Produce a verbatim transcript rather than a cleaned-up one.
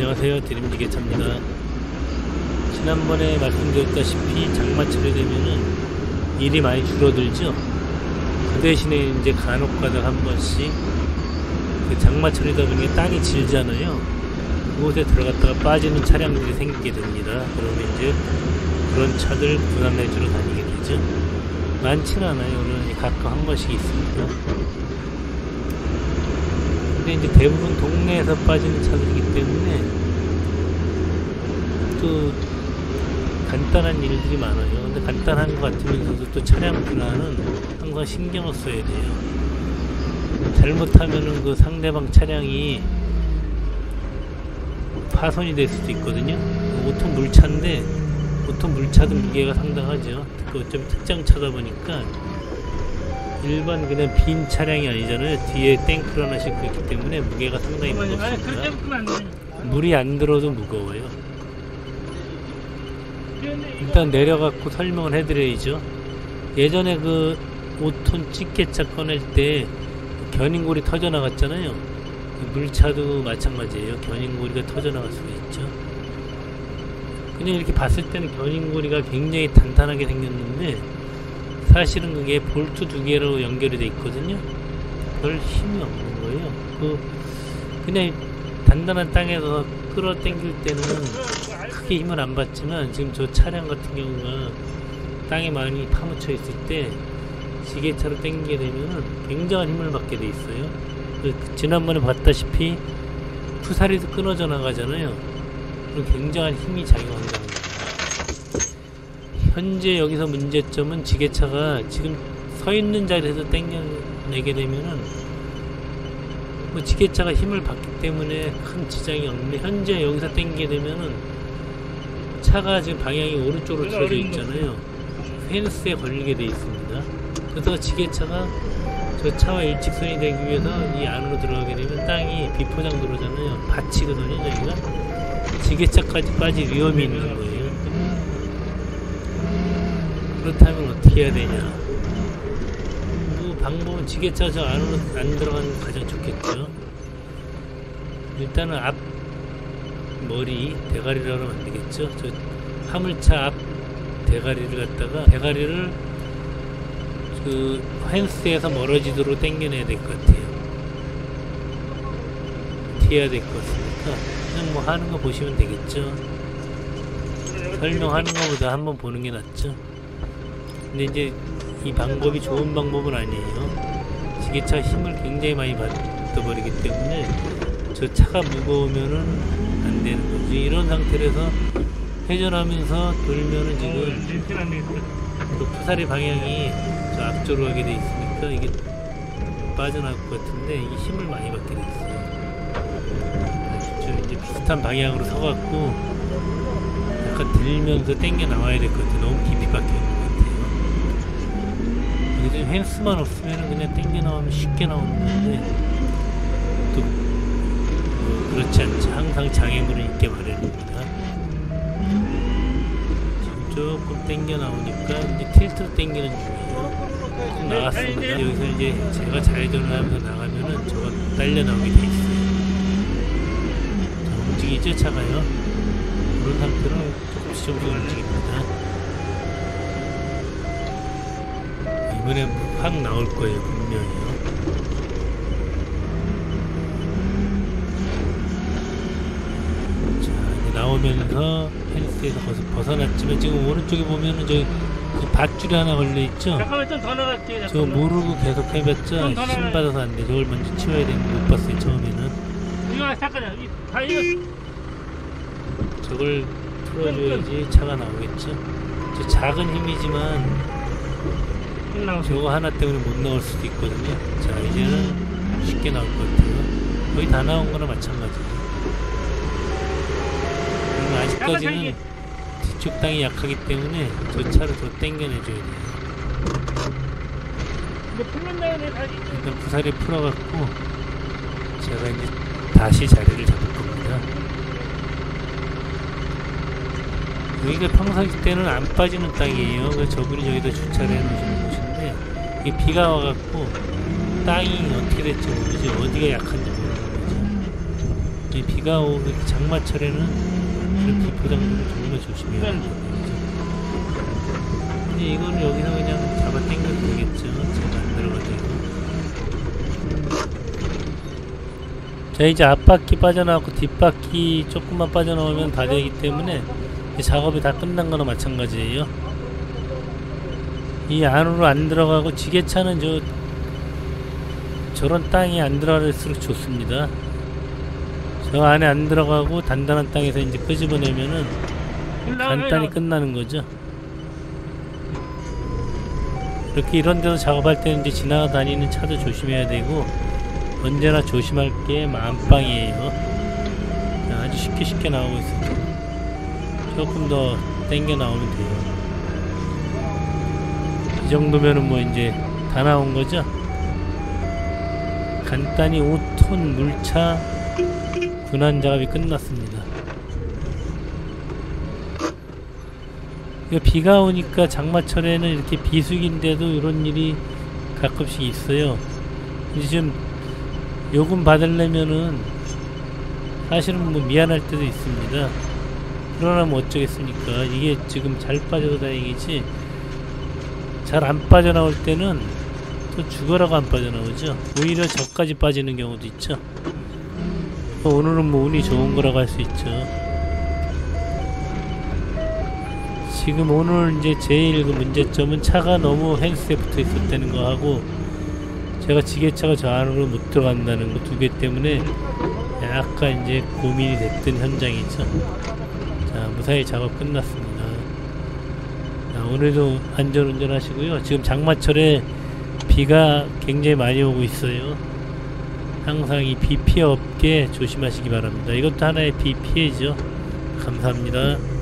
안녕하세요, 드림지게차입니다. 지난번에 말씀드렸다시피 장마철이 되면은 일이 많이 줄어들죠. 그 대신에 이제 간혹 가다가 한 번씩 그 장마철이다 보니까 땅이 질잖아요. 그곳에 들어갔다가 빠지는 차량들이 생기게 됩니다. 그러면 이제 그런 차들 분할해주러 다니게 되죠. 많지는 않아요. 그러니 가끔 한 번씩 있습니다. 근데 이제 대부분 동네에서 빠지는 차들이기 때문에 또 간단한 일들이 많아요. 근데 간단한 것 같으면서도 또 차량 분할은 항상 신경을 써야 돼요. 잘못하면은 그 상대방 차량이 파손이 될 수도 있거든요. 보통 물차인데 보통 물차도 무게가 상당하죠. 그 어쩜 특장차다 보니까 일반 그냥 빈 차량이 아니잖아요. 뒤에 탱크를 하나 싣고 있기 때문에 무게가 상당히 무겁습니다. 물이 안 들어도 무거워요. 일단 내려갖고 설명을 해드려야죠. 예전에 그 오 톤 찌개차 꺼낼 때 견인골이 터져나갔잖아요. 물차도 마찬가지예요. 견인고리가 터져나갈 수가 있죠. 그냥 이렇게 봤을 때는 견인고리가 굉장히 단단하게 생겼는데 사실은 그게 볼트 두 개로 연결이 돼 있거든요. 별 힘이 없는 거예요. 그 그냥 단단한 땅에서 끌어당길 때는 크게 힘을 안 받지만 지금 저 차량 같은 경우가 땅에 많이 파묻혀 있을 때 지게차로 당기게 되면은 굉장한 힘을 받게 돼 있어요. 지난번에 봤다시피 푸사리도 끊어져 나가잖아요. 그럼 굉장한 힘이 작용한다는 거예요. 현재 여기서 문제점은 지게차가 지금 서 있는 자리에서 당겨내게 되면은 뭐 지게차가 힘을 받기 때문에 큰 지장이 없는데 현재 여기서 당기게 되면은 차가 지금 방향이 오른쪽으로 틀어져 있잖아요. 펜스에 걸리게 돼 있습니다. 그래서 지게차가 저 차와 일직선이 되기 위해서 이 안으로 들어가게 되면 땅이 비포장 들어오잖아요. 받치거든요. 저희가 지게차까지 빠질 위험이 있는 거예요. 그렇다면 어떻게 해야 되냐? 그 방법은 지게차 저 안으로 안 들어가는 게 가장 좋겠죠. 일단은 앞 머리 대가리를 하면 안 되겠죠. 저 화물차 앞 대가리를 갖다가 대가리를 그 펜스에서 멀어지도록 당겨내야 될 것 같아요. 튀어야 될 것 같으니까 그냥 뭐 하는 거 보시면 되겠죠. 설명하는 것보다 한번 보는 게 낫죠. 근데 이제 이 방법이 좋은 방법은 아니에요. 지게차 힘을 굉장히 많이 받아버리기 때문에 저 차가 무거우면은 안 되는 거지. 이런 상태에서 회전하면서 돌면은 지금 그 푸사리 방향이 저 앞쪽으로 가게 돼 있으니까 이게 빠져나갈 것 같은데 이게 힘을 많이 받게 돼 있어요. 좀 이제 비슷한 방향으로 서갖고 약간 들면서 당겨 나와야 될 것 같아요. 너무 깊이 박혀 있는 것 같아요. 여기서 펜스만 없으면 그냥 당겨 나오면 쉽게 나오는 건데 또 뭐 그렇지 않죠. 항상 장애물은 있게 마련입니다. 조금 당겨 나오니까 이제 틸트로 당기는 중이에요. 좀 나갔습니다. 여기서 이제 제가 좌회전을 하면서 나가면은 저가 딸려 나오게 돼 있어요. 자, 움직이죠, 차가요? 그런 상태로 조금씩 조금씩 움직입니다. 이번엔 확 나올 거예요, 분명히요. 나오면서 펜스에서 벗어, 벗어났지만 지금 오른쪽에 보면은 저기 밧줄이 하나 걸려있죠? 잠깐만 좀 더 나갈게요. 저거 모르고 계속 해봤자 힘 받아서 안 돼. 저걸 먼저 치워야 되는 거 못 봤어요, 처음에는. 이거 잠깐만, 이 다 이거 저걸 풀어줘야지 차가 나오겠죠? 저 작은 힘이지만 저거 하나 때문에 못 나올 수도 있거든요. 자, 이제는 쉽게 나올 것 같아요. 거의 다 나온 거나 마찬가지예요. 아직까지는 뒤쪽 땅이 약하기 때문에 저 차를 더 당겨내줘야 돼요. 일단 부사리 풀어갖고 제가 이제 다시 자리를 잡을 겁니다. 여기가 평상시 때는 안 빠지는 땅이에요. 그래서 저분이 저기다 주차를 해놓으시는 곳인데 이게 비가 와갖고 땅이 어떻게 될지 모르지, 어디가 약한지 모르는 거죠. 이 비가 오고 장마철에는 이런 비 포장도를 정말 조심해야 네. 돼요. 근데 이거는 여기서 그냥 잡아 당겨도 되겠죠. 제가 안 들어가도. 자, 이제 앞바퀴 빠져나왔고 뒷바퀴 조금만 빠져나오면 다 되기 때문에 이 작업이 다 끝난 거나 마찬가지예요. 이 안으로 안 들어가고 지게차는 저 저런 땅이 안 들어갈수록 좋습니다. 저 안에 안 들어가고 단단한 땅에서 이제 끄집어내면은 간단히 끝나는 거죠. 이렇게 이런 데서 작업할 때는 이제 지나다니는 차도 조심해야 되고 언제나 조심할 게 만빵이에요. 아주 쉽게 쉽게 나오고 있습니다. 조금 더 당겨 나오면 돼요. 이 정도면은 뭐 이제 다 나온 거죠. 간단히 오 톤 물차 분할 작업이 끝났습니다. 이거 비가 오니까 장마철에는 이렇게 비수기인데도 이런 일이 가끔씩 있어요. 이제 좀 요금 받으려면은 사실은 뭐 미안할 때도 있습니다. 그러나 뭐 어쩌겠습니까. 이게 지금 잘 빠져도 다행이지 잘 안 빠져나올 때는 또 죽어라고 안 빠져나오죠. 오히려 저까지 빠지는 경우도 있죠. 오늘은 뭐 운이 좋은 거라고 할 수 있죠. 지금 오늘 이제 제일 그 문제점은 차가 너무 헬스에 붙어 있었다는 거 하고 제가 지게차가 저 안으로 못 들어간다는 거 두 개 때문에 약간 이제 고민이 됐던 현장이죠. 자, 무사히 작업 끝났습니다. 자, 오늘도 안전운전 하시고요. 지금 장마철에 비가 굉장히 많이 오고 있어요. 항상 이 비 피해 없게 조심하시기 바랍니다. 이것도 하나의 비 피해죠. 감사합니다.